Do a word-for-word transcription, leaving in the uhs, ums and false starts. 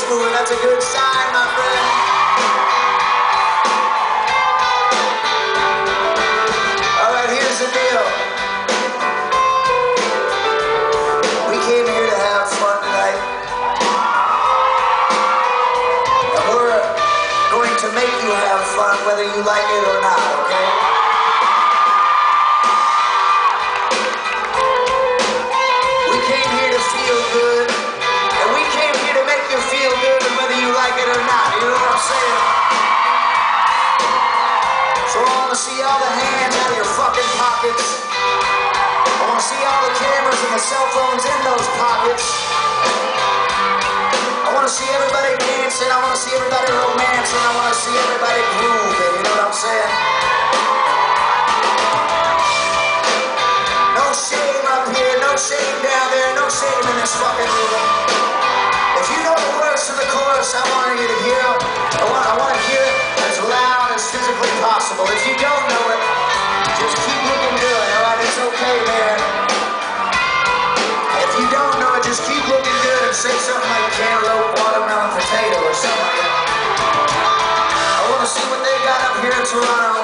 moving. That's a good sign, my friend. All right, here's the deal. We came here to have fun tonight. And we're going to make you have fun whether you like it or not, okay? We came here to feel good. And we came here to make you feel good and whether you like it or not. You know what I'm saying? So I want to see all the hands out of your fucking pockets. I want to see all the cameras and the cell phones in those pockets. I want to see everybody dancing. I want to see everybody romancing. I want to see everybody grooving. You know what I'm saying? No shame up here. No shame down there. No shame in this fucking room. If you know the words to the chorus, I want you to hear. I want, I want to hear it as loud as physically possible. If you don't know it, just keep looking good, all right? It's okay, man. If you don't know it, just keep looking good and say something like cantaloupe, watermelon, potato, or something like that. I want to see what they got up here in Toronto.